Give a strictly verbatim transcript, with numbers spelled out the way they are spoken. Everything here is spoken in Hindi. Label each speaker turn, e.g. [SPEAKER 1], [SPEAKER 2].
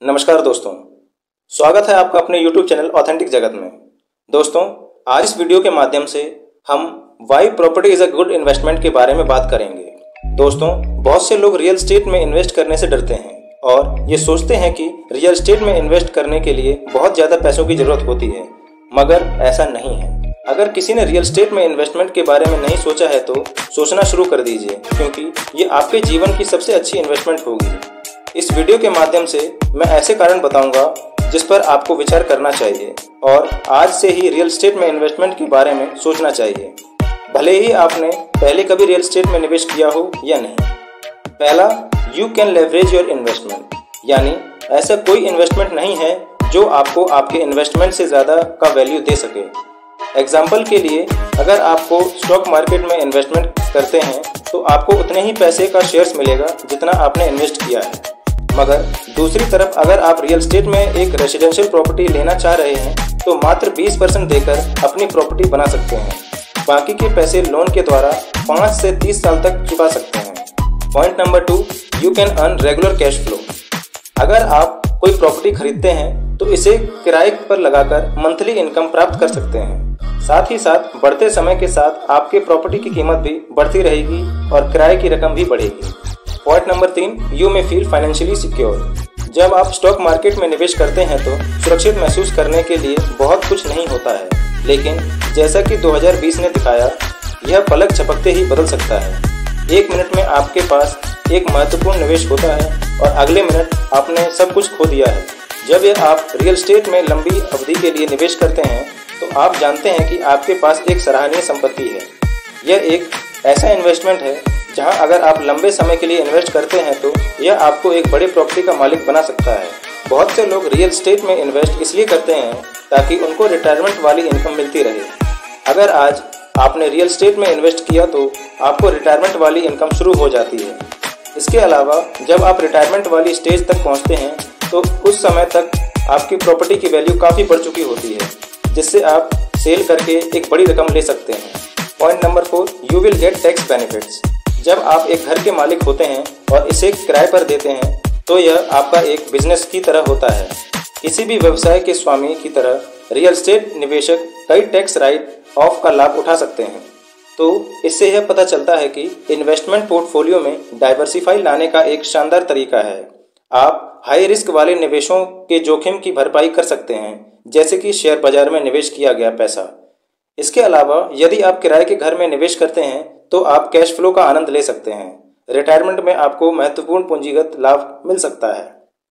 [SPEAKER 1] नमस्कार दोस्तों, स्वागत है आपका अपने यूट्यूब चैनल ऑथेंटिक जगत में। दोस्तों, आज इस वीडियो के माध्यम से हम why property is a good investment के बारे में बात करेंगे। दोस्तों, बहुत से लोग रियल एस्टेट में इन्वेस्ट करने से डरते हैं और ये सोचते हैं कि रियल एस्टेट में इन्वेस्ट करने के लिए बहुत ज़्यादा पैसों की ज़रूरत होती है, मगर ऐसा नहीं है। अगर किसी ने रियल एस्टेट में इन्वेस्टमेंट के बारे में नहीं सोचा है तो सोचना शुरू कर दीजिए, क्योंकि ये आपके जीवन की सबसे अच्छी इन्वेस्टमेंट होगी। इस वीडियो के माध्यम से मैं ऐसे कारण बताऊंगा जिस पर आपको विचार करना चाहिए और आज से ही रियल एस्टेट में इन्वेस्टमेंट के बारे में सोचना चाहिए, भले ही आपने पहले कभी रियल एस्टेट में निवेश किया हो या नहीं। पहला, you can leverage your investment, यानी ऐसा कोई इन्वेस्टमेंट नहीं है जो आपको आपके इन्वेस्टमेंट से ज़्यादा का वैल्यू दे सके। एग्जाम्पल के लिए, अगर आपको स्टॉक मार्केट में इन्वेस्टमेंट करते हैं तो आपको उतने ही पैसे का शेयर्स मिलेगा जितना आपने इन्वेस्ट किया है। मगर दूसरी तरफ अगर आप रियल एस्टेट में एक रेजिडेंशियल प्रॉपर्टी लेना चाह रहे हैं तो मात्र बीस परसेंट देकर अपनी प्रॉपर्टी बना सकते हैं। बाकी के पैसे लोन के द्वारा पाँच से तीस साल तक चुका सकते हैं। Point number two, you can earn regular cash flow. अगर आप कोई प्रॉपर्टी खरीदते हैं तो इसे किराए पर लगाकर मंथली इनकम प्राप्त कर सकते हैं। साथ ही साथ बढ़ते समय के साथ आपके प्रॉपर्टी की कीमत भी बढ़ती रहेगी और किराए की रकम भी बढ़ेगी। पॉइंट नंबर तीन, you may feel financially secure. जब आप स्टॉक मार्केट में निवेश करते हैं तो सुरक्षित महसूस करने के लिए बहुत कुछ नहीं होता है, लेकिन जैसा कि दो हज़ार बीस ने दिखाया, यह पलक झपकते ही बदल सकता है। एक मिनट में आपके पास एक महत्वपूर्ण निवेश होता है और अगले मिनट आपने सब कुछ खो दिया है। जब यह आप रियल एस्टेट में लंबी अवधि के लिए निवेश करते हैं तो आप जानते हैं कि आपके पास एक सराहनीय संपत्ति है। यह एक ऐसा इन्वेस्टमेंट है जहां अगर आप लंबे समय के लिए इन्वेस्ट करते हैं तो यह आपको एक बड़े प्रॉपर्टी का मालिक बना सकता है। बहुत से लोग रियल एस्टेट में इन्वेस्ट इसलिए करते हैं ताकि उनको रिटायरमेंट वाली इनकम मिलती रहे। अगर आज आपने रियल एस्टेट में इन्वेस्ट किया तो आपको रिटायरमेंट वाली इनकम शुरू हो जाती है। इसके अलावा जब आप रिटायरमेंट वाली स्टेज तक पहुँचते हैं तो उस समय तक आपकी प्रॉपर्टी की वैल्यू काफ़ी बढ़ चुकी होती है, जिससे आप सेल करके एक बड़ी रकम ले सकते हैं। Point number four, you will get tax benefits. जब आप एक घर के मालिक होते हैं और इसे किराए पर देते हैं तो यह आपका एक बिजनेस की तरह होता है। किसी भी व्यवसाय के स्वामी की तरह रियल एस्टेट निवेशक कई टैक्स राइट ऑफ का लाभ उठा सकते हैं। तो इससे यह पता चलता है कि इन्वेस्टमेंट पोर्टफोलियो में डाइवर्सिफाई लाने का एक शानदार तरीका है। आप हाई रिस्क वाले निवेशों के जोखिम की भरपाई कर सकते हैं, जैसे कि शेयर बाजार में निवेश किया गया पैसा। इसके अलावा यदि आप किराए के घर में निवेश करते हैं तो आप कैश फ्लो का आनंद ले सकते हैं। रिटायरमेंट में आपको महत्वपूर्ण पूंजीगत लाभ मिल सकता है।